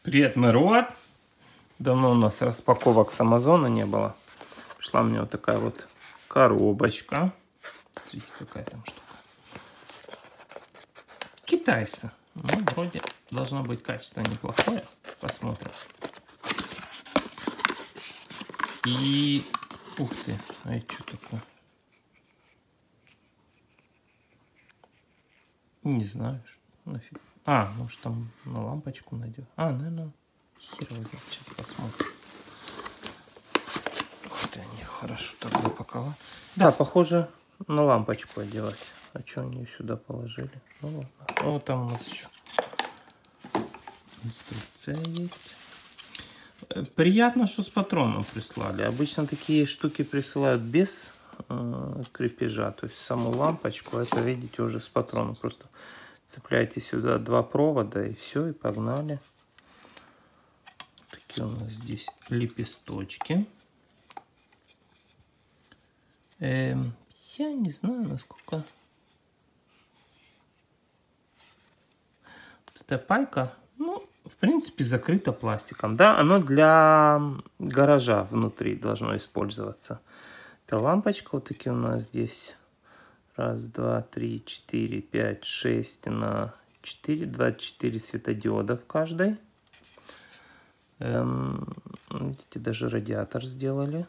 Привет, народ! Давно у нас распаковок с Амазона не было. Пришла мне вот такая вот коробочка. Смотрите, какая там штука. Китайцы. Ну, вроде должно быть качество неплохое. Посмотрим. И... Ух ты, а это что такое? Не знаю, что нафиг. А, может там на лампочку найдем. А, наверное, хер возьмет. Сейчас посмотрим. Ух ты, они хорошо так запаковали. Да, похоже на лампочку одевать. А что они ее сюда положили? Ну ладно. Вот там у нас еще инструкция есть. Приятно, что с патроном прислали. Обычно такие штуки присылают без крепежа. То есть саму лампочку, это видите уже с патроном. Просто цепляете сюда два провода и все, и погнали. Такие у нас здесь лепесточки. Я не знаю, насколько... Вот эта пайка, ну, в принципе, закрыта пластиком. Да, оно для гаража внутри должно использоваться. Это лампочка, вот такие у нас здесь. Раз, два, три, четыре, пять, шесть на 4. 24 светодиода в каждой. Видите, даже радиатор сделали.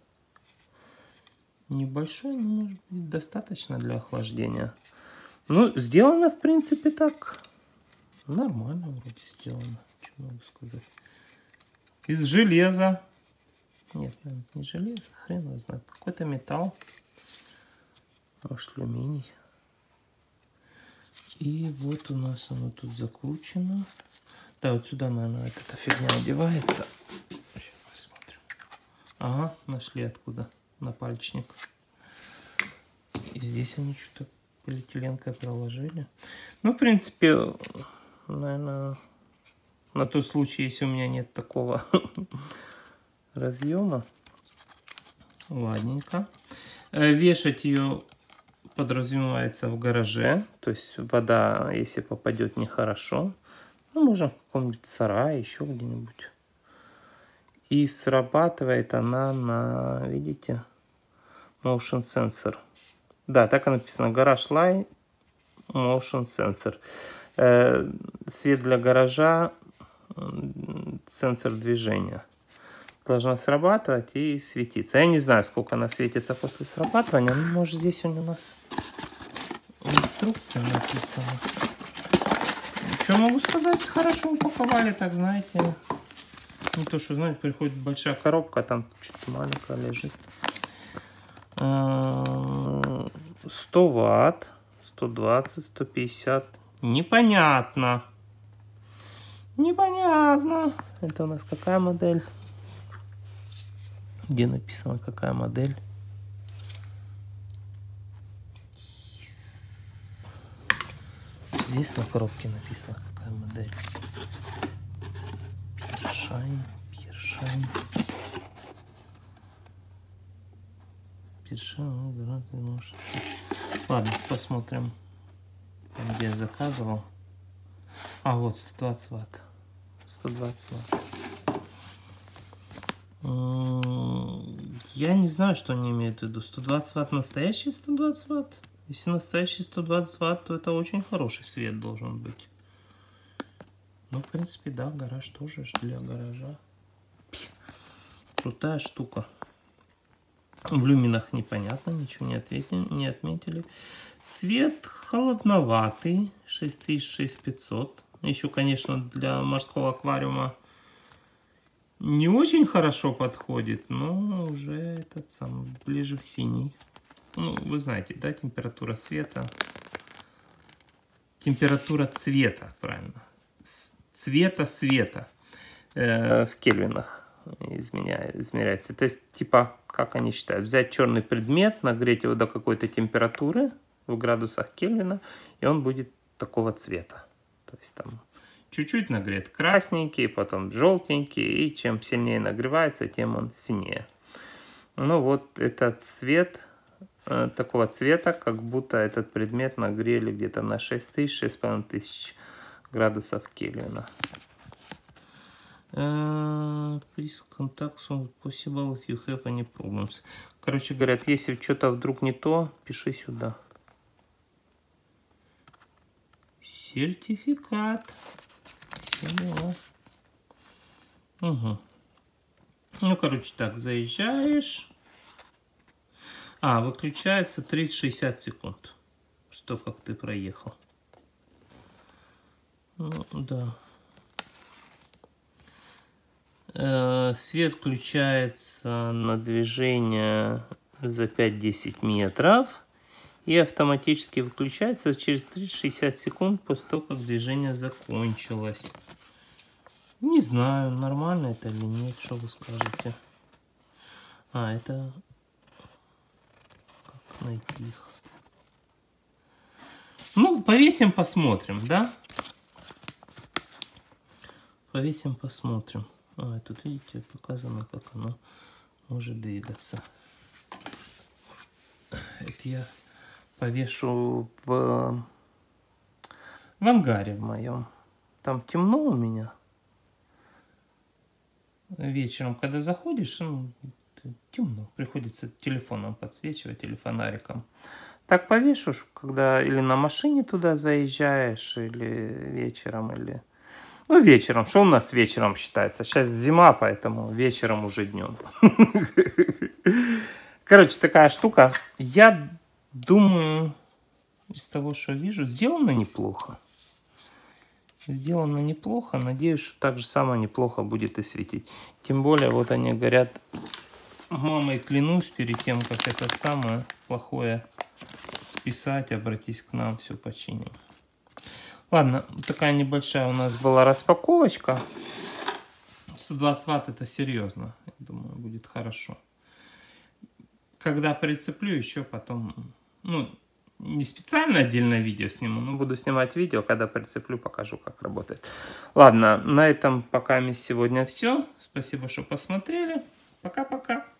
Небольшой, но может быть достаточно для охлаждения. Ну, сделано, в принципе, так. Нормально вроде сделано. Что могу сказать? Из железа. Нет, не железо, хрен его знает. Какой-то металл. Может, алюминий. И вот у нас оно тут закручено. Да, вот сюда, наверное, эта фигня одевается. Сейчас посмотрим. Ага, нашли откуда. Напальчник. И здесь они что-то полиэтиленкой проложили. Ну, в принципе, наверное, на тот случай, если у меня нет такого разъема. Ладненько. Вешать ее подразумевается в гараже. То есть вода, если попадет, нехорошо. Ну, можно в каком-нибудь сарае, еще где-нибудь. И срабатывает она на, видите, motion sensor. Да, так и написано. Garage Light Motion Sensor. Свет для гаража, сенсор движения. Должна срабатывать и светиться. Я не знаю, сколько она светится после срабатывания. Ну, может, здесь у нас инструкция написана. Что могу сказать? Хорошо упаковали, так знаете. Не то, что, знаете, приходит большая коробка, а там что-то маленькое лежит. 100 ватт, 120, 150. Непонятно. Непонятно. Это у нас какая модель? Где написано, какая модель? Здесь на коробке написано, какая модель. Пиршайн. Ладно, посмотрим, где я заказывал. А, вот 120 ватт. 120 ватт. Я не знаю, что они имеют в виду. 120 ватт настоящий 120 ватт? Если настоящий 120 ватт, то это очень хороший свет должен быть. Ну, в принципе, да, гараж тоже для гаража. Крутая штука. В люминах непонятно, ничего не отметили. Свет холодноватый, 6600. Еще, конечно, для морского аквариума не очень хорошо подходит, но уже этот сам ближе в синий. Ну, вы знаете, да, температура света. Температура цвета, правильно. Цвета света в кельвинах измеряется. То есть, типа, как они считают, взять черный предмет, нагреть его до какой-то температуры в градусах Кельвина, и он будет такого цвета. То есть там чуть-чуть нагрет красненький, потом желтенький, и чем сильнее нагревается, тем он синее. Ну вот этот цвет, такого цвета, как будто этот предмет нагрели где-то на 6000-6500 градусов Кельвина. Please contact soon possible if you have any problems. Короче, говорят, если что-то вдруг не то, пиши сюда. Сертификат. Угу. Ну, короче, так, заезжаешь. Выключается 30-60 секунд. Что, как ты проехал. Ну, да. Свет включается на движение за 5-10 метров. И автоматически выключается через 30-60 секунд после того, как движение закончилось. Не знаю, нормально это или нет, что вы скажете. Это... Как найти их? Ну, повесим, посмотрим, да? Повесим, посмотрим. Тут, видите, показано, как оно может двигаться. Это я повешу в ангаре в моем. Там темно у меня. Вечером, когда заходишь, темно. Приходится телефоном подсвечивать или фонариком. Так повешу, когда или на машине туда заезжаешь, или вечером, или... Ну, вечером. Что у нас вечером считается? Сейчас зима, поэтому вечером уже днем. Короче, такая штука. Я думаю, из того, что вижу, сделано неплохо. Сделано неплохо. Надеюсь, что так же самое неплохо будет и светить. Тем более, вот они говорят, мамой клянусь, перед тем, как это самое плохое писать, обратись к нам, все починим. Ладно, такая небольшая у нас была распаковочка. 120 ватт это серьезно. Я думаю, будет хорошо. Когда прицеплю, еще потом... Ну, не специально отдельное видео сниму, но буду снимать видео, когда прицеплю, покажу, как работает. Ладно, на этом пока сегодня все. Спасибо, что посмотрели. Пока-пока.